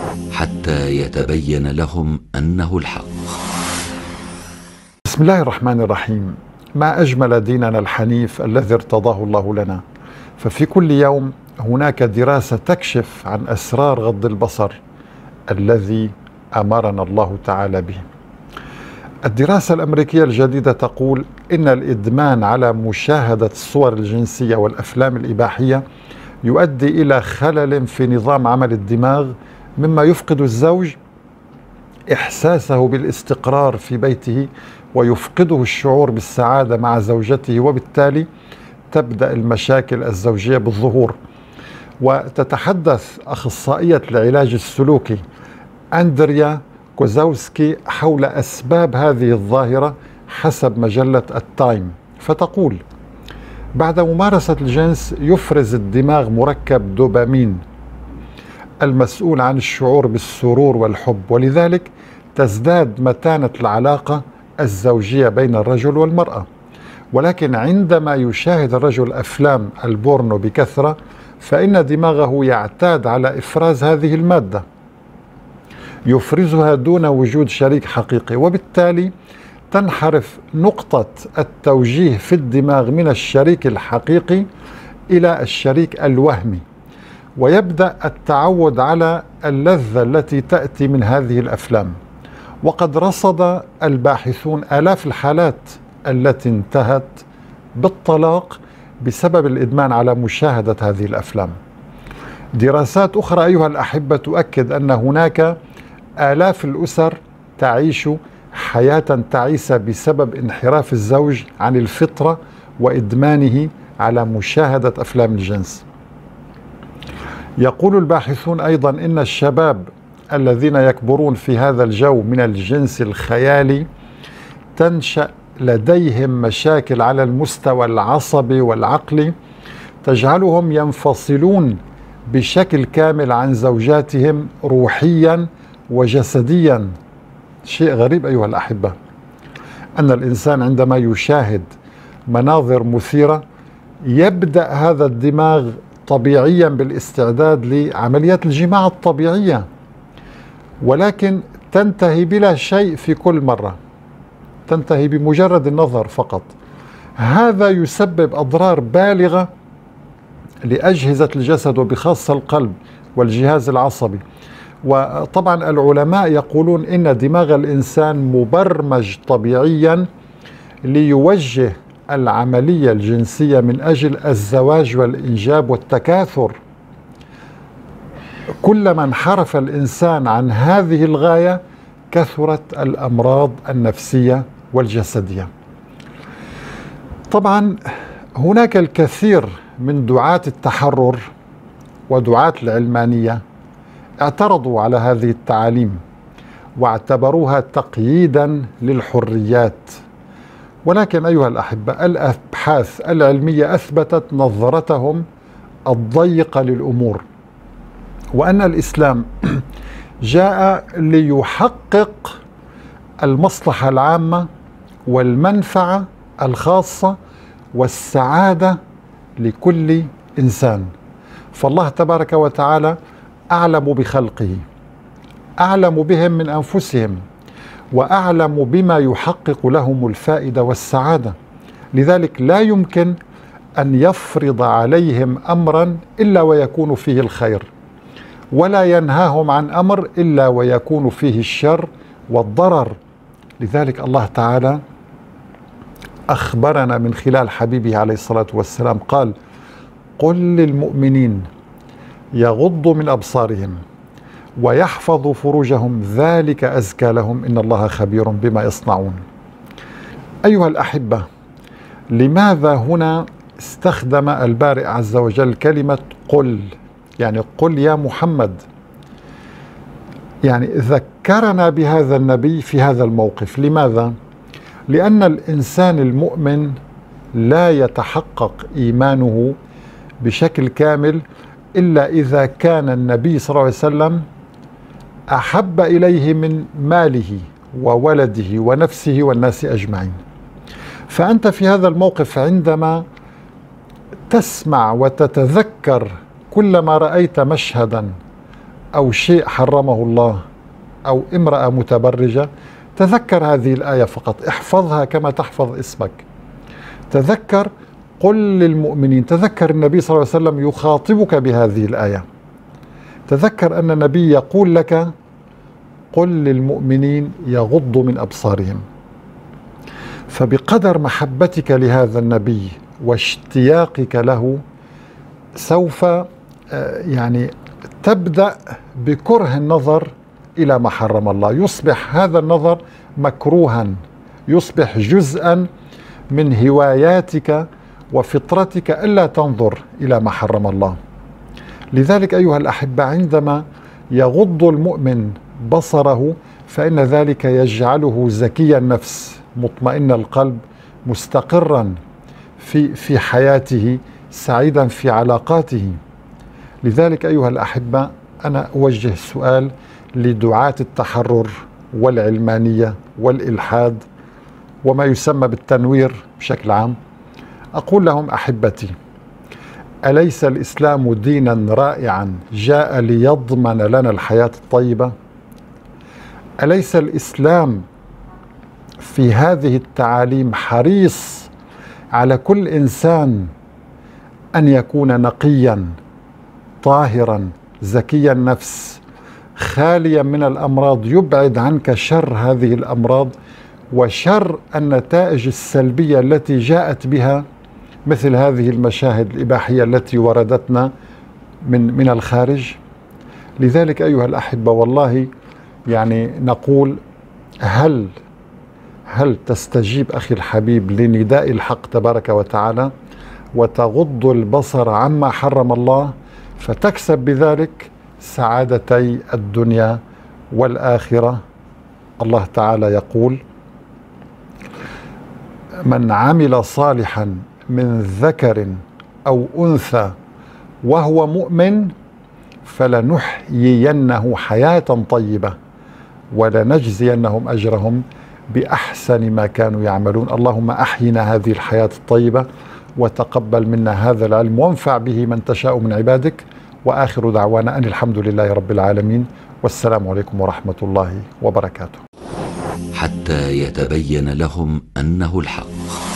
حتى يتبين لهم أنه الحق. بسم الله الرحمن الرحيم. ما أجمل ديننا الحنيف الذي ارتضاه الله لنا. ففي كل يوم هناك دراسة تكشف عن أسرار غض البصر الذي أمرنا الله تعالى به. الدراسة الأمريكية الجديدة تقول إن الإدمان على مشاهدة الصور الجنسية والأفلام الإباحية يؤدي إلى خلل في نظام عمل الدماغ، مما يفقد الزوج إحساسه بالاستقرار في بيته ويفقده الشعور بالسعادة مع زوجته، وبالتالي تبدأ المشاكل الزوجية بالظهور. وتتحدث أخصائية العلاج السلوكي أندريا كوزاوسكي حول أسباب هذه الظاهرة حسب مجلة التايم، فتقول: بعد ممارسة الجنس يفرز الدماغ مركب دوبامين المسؤول عن الشعور بالسرور والحب، ولذلك تزداد متانة العلاقة الزوجية بين الرجل والمرأة. ولكن عندما يشاهد الرجل أفلام البورنو بكثرة فإن دماغه يعتاد على إفراز هذه المادة، يفرزها دون وجود شريك حقيقي، وبالتالي تنحرف نقطة التوجيه في الدماغ من الشريك الحقيقي إلى الشريك الوهمي، ويبدأ التعود على اللذة التي تأتي من هذه الأفلام. وقد رصد الباحثون آلاف الحالات التي انتهت بالطلاق بسبب الإدمان على مشاهدة هذه الأفلام. دراسات أخرى أيها الأحبة تؤكد أن هناك آلاف الأسر تعيش حياة تعيسة بسبب انحراف الزوج عن الفطرة وإدمانه على مشاهدة أفلام الجنس. يقول الباحثون أيضا إن الشباب الذين يكبرون في هذا الجو من الجنس الخيالي تنشأ لديهم مشاكل على المستوى العصبي والعقلي تجعلهم ينفصلون بشكل كامل عن زوجاتهم روحيا وجسديا. شيء غريب أيها الأحبة، أن الإنسان عندما يشاهد مناظر مثيرة يبدأ هذا الدماغ طبيعيا بالاستعداد لعمليات الجماع الطبيعية، ولكن تنتهي بلا شيء في كل مرة، تنتهي بمجرد النظر فقط. هذا يسبب أضرار بالغة لأجهزة الجسد وبخاصة القلب والجهاز العصبي. وطبعا العلماء يقولون إن دماغ الإنسان مبرمج طبيعيا ليوجه العملية الجنسية من أجل الزواج والإنجاب والتكاثر. كلما انحرف الإنسان عن هذه الغاية كثرت الأمراض النفسية والجسدية. طبعا هناك الكثير من دعاة التحرر ودعاة العلمانية اعترضوا على هذه التعاليم واعتبروها تقييدا للحريات، ولكن أيها الأحبة الأبحاث العلمية أثبتت نظرتهم الضيقة للأمور، وأن الإسلام جاء ليحقق المصلحة العامة والمنفعة الخاصة والسعادة لكل إنسان. فالله تبارك وتعالى أعلم بخلقه، أعلم بهم من أنفسهم، وأعلم بما يحقق لهم الفائدة والسعادة. لذلك لا يمكن أن يفرض عليهم أمرا إلا ويكون فيه الخير، ولا ينهاهم عن أمر إلا ويكون فيه الشر والضرر. لذلك الله تعالى أخبرنا من خلال حبيبه عليه الصلاة والسلام قال: قل للمؤمنين يغضوا من أبصارهم ويحفظوا فروجهم ذلك أزكى لهم إن الله خبير بما يصنعون. أيها الأحبة، لماذا هنا استخدم البارئ عز وجل كلمة قل؟ يعني قل يا محمد، يعني ذكرنا بهذا النبي في هذا الموقف. لماذا؟ لأن الإنسان المؤمن لا يتحقق إيمانه بشكل كامل إلا إذا كان النبي صلى الله عليه وسلم أحب إليه من ماله وولده ونفسه والناس أجمعين. فأنت في هذا الموقف عندما تسمع وتتذكر كلما رأيت مشهدا أو شيء حرمه الله أو امرأة متبرجة، تذكر هذه الآية فقط، احفظها كما تحفظ اسمك. تذكر، قل للمؤمنين، تذكر النبي صلى الله عليه وسلم يخاطبك بهذه الآية. تذكر أن النبي يقول لك قل للمؤمنين يغضوا من أبصارهم. فبقدر محبتك لهذا النبي واشتياقك له سوف يعني تبدأ بكره النظر إلى ما حرم الله، يصبح هذا النظر مكروها، يصبح جزءا من هواياتك وفطرتك ألا تنظر إلى ما حرم الله. لذلك أيها الأحبة، عندما يغض المؤمن بصره فإن ذلك يجعله زكي النفس، مطمئن القلب، مستقرا في حياته، سعيدا في علاقاته. لذلك أيها الأحبة، أنا أوجه سؤال لدعاة التحرر والعلمانية والإلحاد وما يسمى بالتنوير بشكل عام. أقول لهم أحبتي، أليس الإسلام دينا رائعا جاء ليضمن لنا الحياة الطيبة؟ أليس الإسلام في هذه التعاليم حريص على كل إنسان أن يكون نقيا طاهرا زكي النفس خاليا من الأمراض، يبعد عنك شر هذه الأمراض وشر النتائج السلبية التي جاءت بها مثل هذه المشاهد الإباحية التي وردتنا من الخارج؟ لذلك أيها الأحبة، والله يعني نقول هل تستجيب أخي الحبيب لنداء الحق تبارك وتعالى وتغض البصر عما حرم الله، فتكسب بذلك سعادتي الدنيا والآخرة. الله تعالى يقول: من عمل صالحا من ذكر أو أنثى وهو مؤمن فلنحيينه حياة طيبة ولنجزينهم أجرهم بأحسن ما كانوا يعملون. اللهم أحينا هذه الحياة الطيبة وتقبل منا هذا العلم وانفع به من تشاء من عبادك. وآخر دعوانا أن الحمد لله رب العالمين، والسلام عليكم ورحمة الله وبركاته. حتى يتبين لهم أنه الحق.